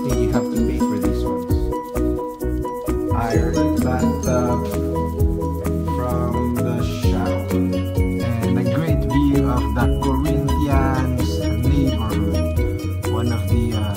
think you have to pay for these ones. Iron bathtub from the shower. And a great view of the Corinthians neighborhood. One of the